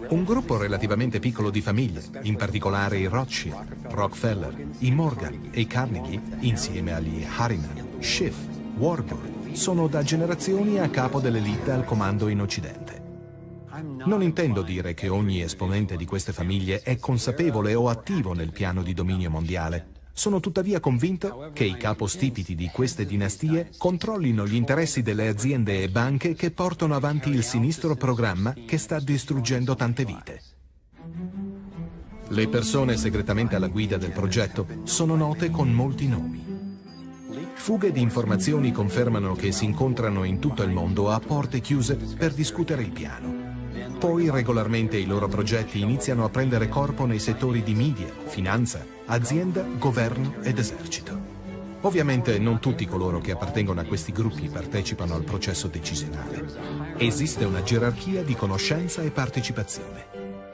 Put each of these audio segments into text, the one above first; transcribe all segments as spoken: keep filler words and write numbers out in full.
Un gruppo relativamente piccolo di famiglie, in particolare i Rothschild, Rockefeller, i Morgan e i Carnegie, insieme agli Harriman, Schiff, Warburg, sono da generazioni a capo dell'elite al comando in Occidente. Non intendo dire che ogni esponente di queste famiglie è consapevole o attivo nel piano di dominio mondiale. Sono tuttavia convinto che i capostipiti di queste dinastie controllino gli interessi delle aziende e banche che portano avanti il sinistro programma che sta distruggendo tante vite. Le persone segretamente alla guida del progetto sono note con molti nomi. Fughe di informazioni confermano che si incontrano in tutto il mondo a porte chiuse per discutere il piano. Poi regolarmente i loro progetti iniziano a prendere corpo nei settori di media, finanza, azienda, governo ed esercito. Ovviamente non tutti coloro che appartengono a questi gruppi partecipano al processo decisionale. Esiste una gerarchia di conoscenza e partecipazione.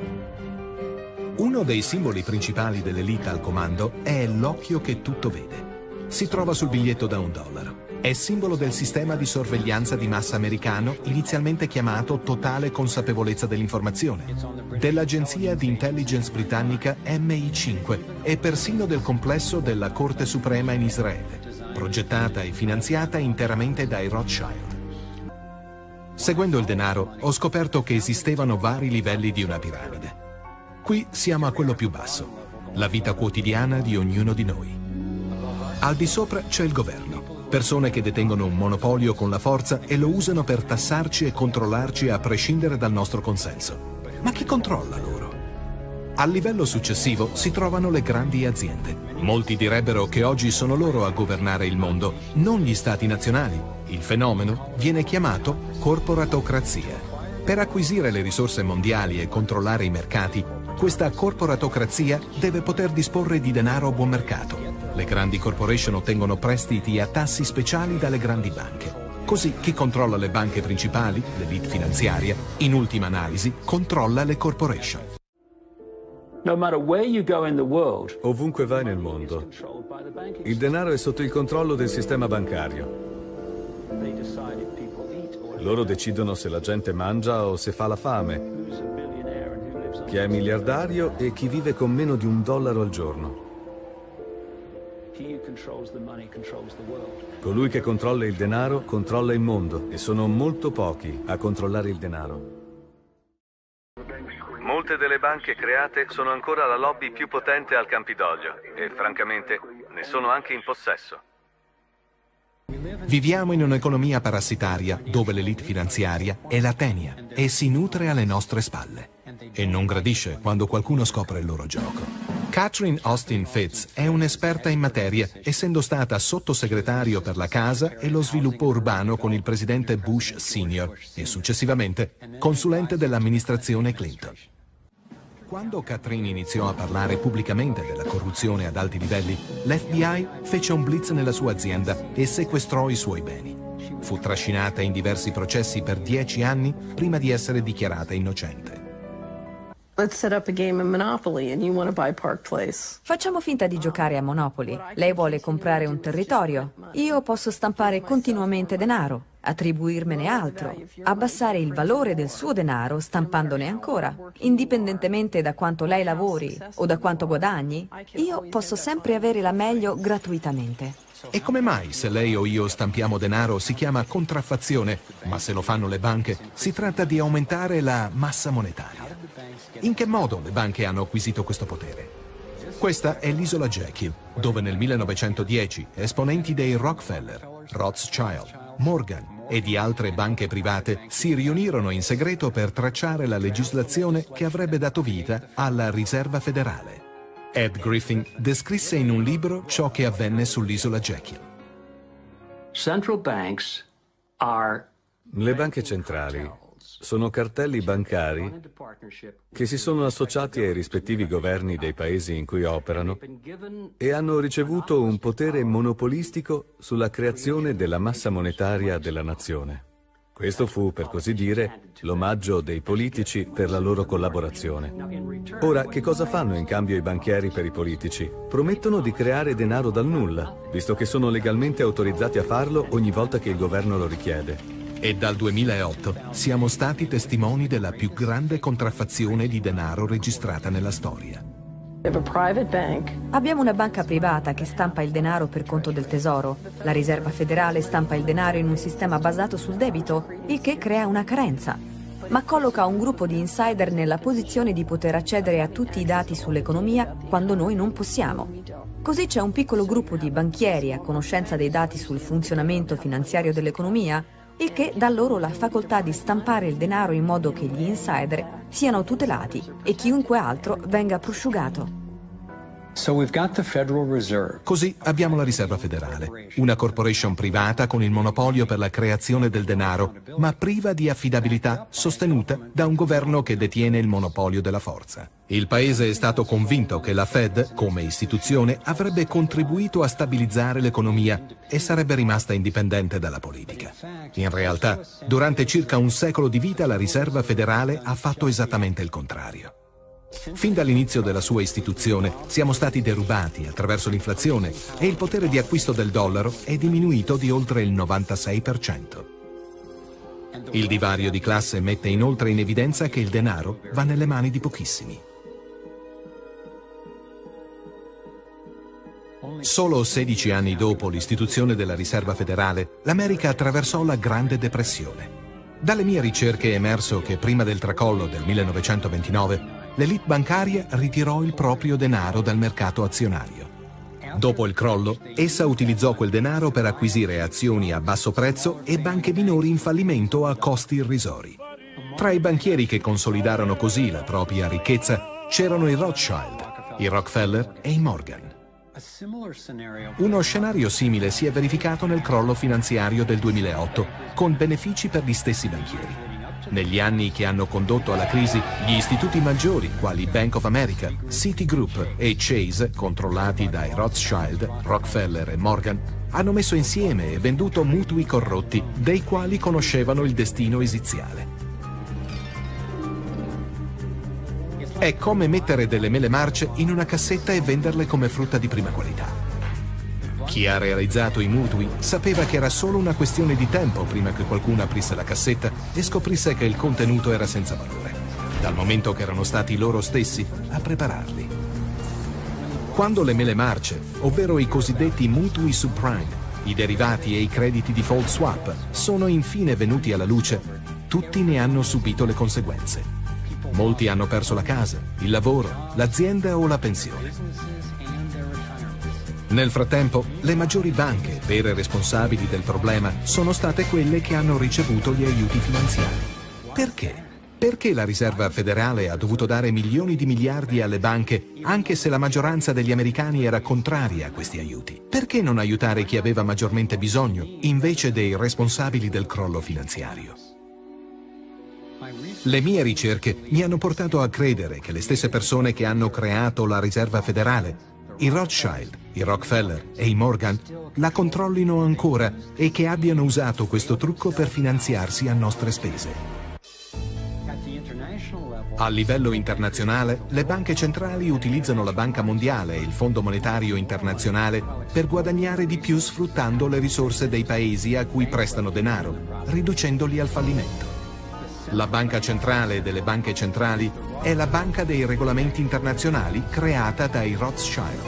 Uno dei simboli principali dell'elite al comando è l'occhio che tutto vede. Si trova sul biglietto da un dollaro. È simbolo del sistema di sorveglianza di massa americano, inizialmente chiamato Totale Consapevolezza dell'Informazione, dell'agenzia di intelligence britannica M I cinque e persino del complesso della Corte Suprema in Israele, progettata e finanziata interamente dai Rothschild. Seguendo il denaro, ho scoperto che esistevano vari livelli di una piramide. Qui siamo a quello più basso, la vita quotidiana di ognuno di noi. Al di sopra c'è il governo, persone che detengono un monopolio con la forza e lo usano per tassarci e controllarci a prescindere dal nostro consenso. Ma chi controlla loro? Al livello successivo si trovano le grandi aziende. Molti direbbero che oggi sono loro a governare il mondo, non gli stati nazionali. Il fenomeno viene chiamato corporatocrazia. Per acquisire le risorse mondiali e controllare i mercati, questa corporatocrazia deve poter disporre di denaro a buon mercato. Le grandi corporation ottengono prestiti a tassi speciali dalle grandi banche. Così chi controlla le banche principali, l'elite finanziaria, in ultima analisi, controlla le corporation. Ovunque vai nel mondo, il denaro è sotto il controllo del sistema bancario. Loro decidono se la gente mangia o se fa la fame, chi è miliardario e chi vive con meno di un dollaro al giorno. Colui che controlla il denaro controlla il mondo e sono molto pochi a controllare il denaro. Molte delle banche create sono ancora la lobby più potente al Campidoglio e francamente ne sono anche in possesso. Viviamo in un'economia parassitaria dove l'elite finanziaria è la tenia e si nutre alle nostre spalle e non gradisce quando qualcuno scopre il loro gioco. Catherine Austin Fitts è un'esperta in materia, essendo stata sottosegretario per la casa e lo sviluppo urbano con il presidente Bush Senior e successivamente consulente dell'amministrazione Clinton. Quando Catherine iniziò a parlare pubblicamente della corruzione ad alti livelli, l'F B I fece un blitz nella sua azienda e sequestrò i suoi beni. Fu trascinata in diversi processi per dieci anni prima di essere dichiarata innocente. Let's set up a game of Monopoly and you want to buy Park Place. Facciamo finta di giocare a Monopoly. Lei vuole comprare un territorio. Io posso stampare continuamente denaro, attribuirmene altro, abbassare il valore del suo denaro stampandone ancora. Indipendentemente da quanto lei lavori o da quanto guadagni, io posso sempre avere la meglio gratuitamente. E come mai se lei o io stampiamo denaro si chiama contraffazione, ma se lo fanno le banche si tratta di aumentare la massa monetaria? In che modo le banche hanno acquisito questo potere? Questa è l'isola Jekyll, dove nel millenovecentodieci esponenti dei Rockefeller, Rothschild, Morgan e di altre banche private si riunirono in segreto per tracciare la legislazione che avrebbe dato vita alla Riserva Federale. Ed Griffin descrisse in un libro ciò che avvenne sull'isola Jekyll. Le banche centrali sono cartelli bancari che si sono associati ai rispettivi governi dei paesi in cui operano e hanno ricevuto un potere monopolistico sulla creazione della massa monetaria della nazione. Questo fu, per così dire, l'omaggio dei politici per la loro collaborazione. Ora, che cosa fanno in cambio i banchieri per i politici? Promettono di creare denaro dal nulla, visto che sono legalmente autorizzati a farlo ogni volta che il governo lo richiede. E dal duemilaotto siamo stati testimoni della più grande contraffazione di denaro registrata nella storia. Abbiamo una banca privata che stampa il denaro per conto del tesoro. La Riserva Federale stampa il denaro in un sistema basato sul debito, il che crea una carenza. Ma colloca un gruppo di insider nella posizione di poter accedere a tutti i dati sull'economia quando noi non possiamo. Così c'è un piccolo gruppo di banchieri a conoscenza dei dati sul funzionamento finanziario dell'economia, il che dà loro la facoltà di stampare il denaro in modo che gli insider siano tutelati e chiunque altro venga prosciugato. Così abbiamo la Riserva Federale, una corporation privata con il monopolio per la creazione del denaro, ma priva di affidabilità, sostenuta da un governo che detiene il monopolio della forza. Il paese è stato convinto che la Fed, come istituzione, avrebbe contribuito a stabilizzare l'economia e sarebbe rimasta indipendente dalla politica. In realtà, durante circa un secolo di vita, la Riserva Federale ha fatto esattamente il contrario. Fin dall'inizio della sua istituzione siamo stati derubati attraverso l'inflazione e il potere di acquisto del dollaro è diminuito di oltre il novantasei per cento. Il divario di classe mette inoltre in evidenza che il denaro va nelle mani di pochissimi. Solo sedici anni dopo l'istituzione della Riserva Federale, l'America attraversò la Grande Depressione. Dalle mie ricerche è emerso che prima del tracollo del millenovecentoventinove l'elite bancaria ritirò il proprio denaro dal mercato azionario. Dopo il crollo, essa utilizzò quel denaro per acquisire azioni a basso prezzo e banche minori in fallimento a costi irrisori. Tra i banchieri che consolidarono così la propria ricchezza c'erano i Rothschild, i Rockefeller e i Morgan. Uno scenario simile si è verificato nel crollo finanziario del duemilaotto, con benefici per gli stessi banchieri. Negli anni che hanno condotto alla crisi, gli istituti maggiori, quali Bank of America, Citigroup e Chase, controllati dai Rothschild, Rockefeller e Morgan, hanno messo insieme e venduto mutui corrotti, dei quali conoscevano il destino esiziale. È come mettere delle mele marce in una cassetta e venderle come frutta di prima qualità. Chi ha realizzato i mutui sapeva che era solo una questione di tempo prima che qualcuno aprisse la cassetta e scoprisse che il contenuto era senza valore, dal momento che erano stati loro stessi a prepararli. Quando le mele marce, ovvero i cosiddetti mutui subprime, i derivati e i crediti default swap, sono infine venuti alla luce, tutti ne hanno subito le conseguenze. Molti hanno perso la casa, il lavoro, l'azienda o la pensione. Nel frattempo, le maggiori banche, vere responsabili del problema, sono state quelle che hanno ricevuto gli aiuti finanziari. Perché? Perché la Riserva Federale ha dovuto dare milioni di miliardi alle banche, anche se la maggioranza degli americani era contraria a questi aiuti? Perché non aiutare chi aveva maggiormente bisogno, invece dei responsabili del crollo finanziario? Le mie ricerche mi hanno portato a credere che le stesse persone che hanno creato la Riserva Federale, i Rothschild, i Rockefeller e i Morgan, la controllino ancora e che abbiano usato questo trucco per finanziarsi a nostre spese. A livello internazionale, le banche centrali utilizzano la Banca Mondiale e il Fondo Monetario Internazionale per guadagnare di più sfruttando le risorse dei paesi a cui prestano denaro, riducendoli al fallimento. La banca centrale delle banche centrali è la banca dei regolamenti internazionali creata dai Rothschild.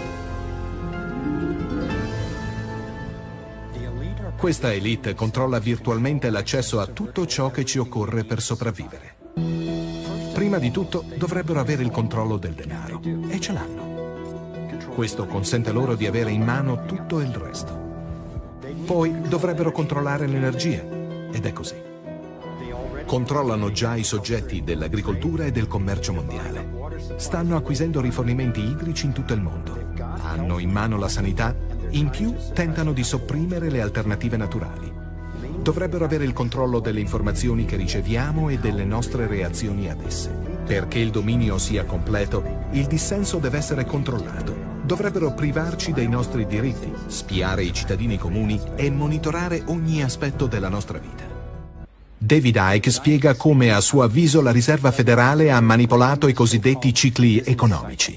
Questa elite controlla virtualmente l'accesso a tutto ciò che ci occorre per sopravvivere. Prima di tutto dovrebbero avere il controllo del denaro, e ce l'hanno. Questo consente loro di avere in mano tutto il resto. Poi dovrebbero controllare l'energia, ed è così. Controllano già i soggetti dell'agricoltura e del commercio mondiale. Stanno acquisendo rifornimenti idrici in tutto il mondo. Hanno in mano la sanità, in più tentano di sopprimere le alternative naturali. Dovrebbero avere il controllo delle informazioni che riceviamo e delle nostre reazioni ad esse. Perché il dominio sia completo, il dissenso deve essere controllato. Dovrebbero privarci dei nostri diritti, spiare i cittadini comuni e monitorare ogni aspetto della nostra vita. David Icke spiega come a suo avviso la Riserva Federale ha manipolato i cosiddetti cicli economici.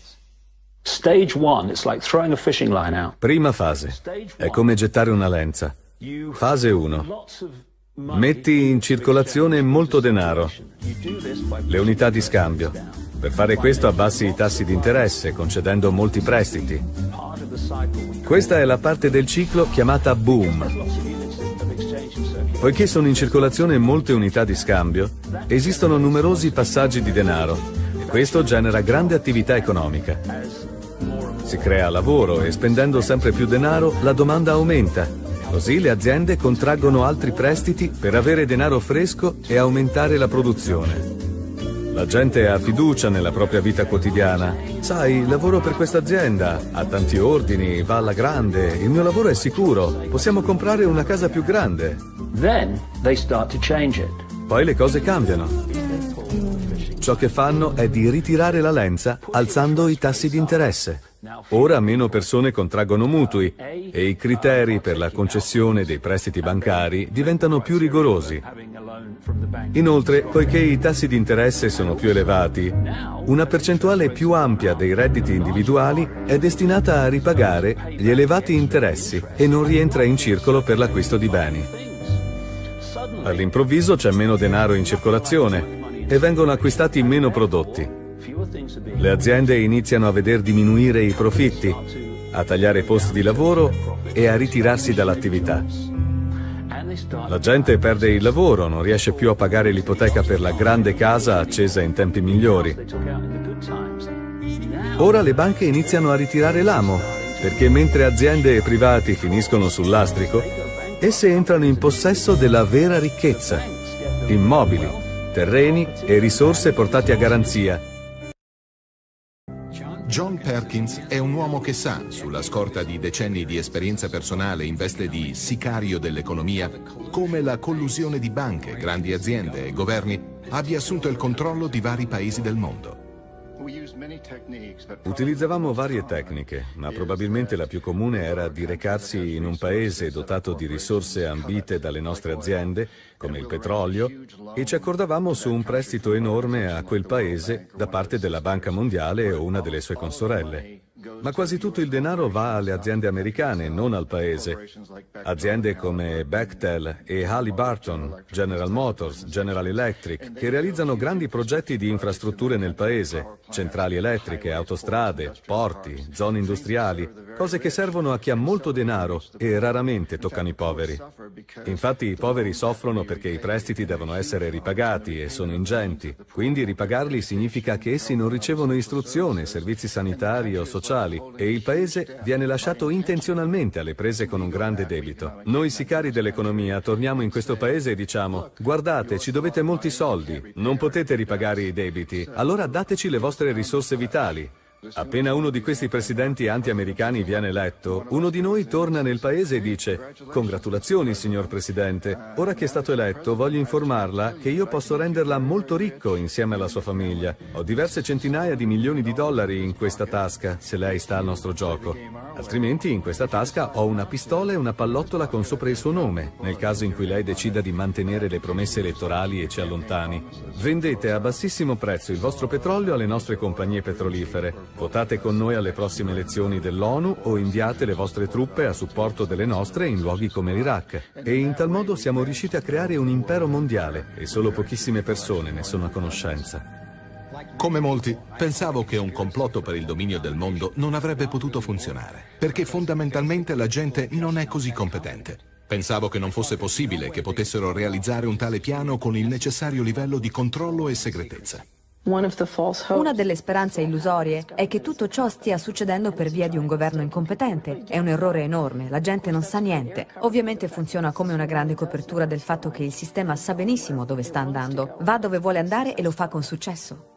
Prima fase. È come gettare una lenza. Fase uno. Metti in circolazione molto denaro, le unità di scambio. Per fare questo abbassi i tassi di interesse, concedendo molti prestiti. Questa è la parte del ciclo chiamata boom. Poiché sono in circolazione molte unità di scambio, esistono numerosi passaggi di denaro e questo genera grande attività economica. Si crea lavoro e spendendo sempre più denaro la domanda aumenta. Così le aziende contraggono altri prestiti per avere denaro fresco e aumentare la produzione. La gente ha fiducia nella propria vita quotidiana. Sai, lavoro per questa azienda, ha tanti ordini, va alla grande, il mio lavoro è sicuro, possiamo comprare una casa più grande. Then they start to change it. Poi le cose cambiano. Ciò che fanno è di ritirare la lenza alzando i tassi di interesse. Ora meno persone contraggono mutui e i criteri per la concessione dei prestiti bancari diventano più rigorosi. Inoltre, poiché i tassi di interesse sono più elevati, una percentuale più ampia dei redditi individuali è destinata a ripagare gli elevati interessi e non rientra in circolo per l'acquisto di beni. All'improvviso c'è meno denaro in circolazione e vengono acquistati meno prodotti. Le aziende iniziano a veder diminuire i profitti, a tagliare posti di lavoro e a ritirarsi dall'attività. La gente perde il lavoro, non riesce più a pagare l'ipoteca per la grande casa accesa in tempi migliori. Ora le banche iniziano a ritirare l'amo, perché mentre aziende e privati finiscono sul lastrico, esse entrano in possesso della vera ricchezza, immobili, terreni e risorse portati a garanzia. John Perkins è un uomo che sa, sulla scorta di decenni di esperienza personale in veste di sicario dell'economia, come la collusione di banche, grandi aziende e governi abbia assunto il controllo di vari paesi del mondo. Utilizzavamo varie tecniche, ma probabilmente la più comune era di recarsi in un paese dotato di risorse ambite dalle nostre aziende, come il petrolio, e ci accordavamo su un prestito enorme a quel paese da parte della Banca Mondiale o una delle sue consorelle. Ma quasi tutto il denaro va alle aziende americane, non al paese. Aziende come Bechtel e Halliburton, General Motors, General Electric, che realizzano grandi progetti di infrastrutture nel paese, centrali elettriche, autostrade, porti, zone industriali, cose che servono a chi ha molto denaro e raramente toccano i poveri. Infatti i poveri soffrono perché i prestiti devono essere ripagati e sono ingenti, quindi ripagarli significa che essi non ricevono istruzione, servizi sanitari o sociali, e il paese viene lasciato intenzionalmente alle prese con un grande debito. Noi sicari dell'economia torniamo in questo paese e diciamo: guardate, ci dovete molti soldi, non potete ripagare i debiti, allora dateci le vostre risorse vitali. Appena uno di questi presidenti anti-americani viene eletto, uno di noi torna nel paese e dice: congratulazioni, signor Presidente, ora che è stato eletto voglio informarla che io posso renderla molto ricco insieme alla sua famiglia. Ho diverse centinaia di milioni di dollari in questa tasca, se lei sta al nostro gioco. Altrimenti in questa tasca ho una pistola e una pallottola con sopra il suo nome, nel caso in cui lei decida di mantenere le promesse elettorali e ci allontani. Vendete a bassissimo prezzo il vostro petrolio alle nostre compagnie petrolifere. Votate con noi alle prossime elezioni dell'ONU o inviate le vostre truppe a supporto delle nostre in luoghi come l'Iraq. E in tal modo siamo riusciti a creare un impero mondiale e solo pochissime persone ne sono a conoscenza. Come molti, pensavo che un complotto per il dominio del mondo non avrebbe potuto funzionare, perché fondamentalmente la gente non è così competente. Pensavo che non fosse possibile che potessero realizzare un tale piano con il necessario livello di controllo e segretezza. Una delle speranze illusorie è che tutto ciò stia succedendo per via di un governo incompetente. È un errore enorme, la gente non sa niente. Ovviamente funziona come una grande copertura del fatto che il sistema sa benissimo dove sta andando, va dove vuole andare e lo fa con successo.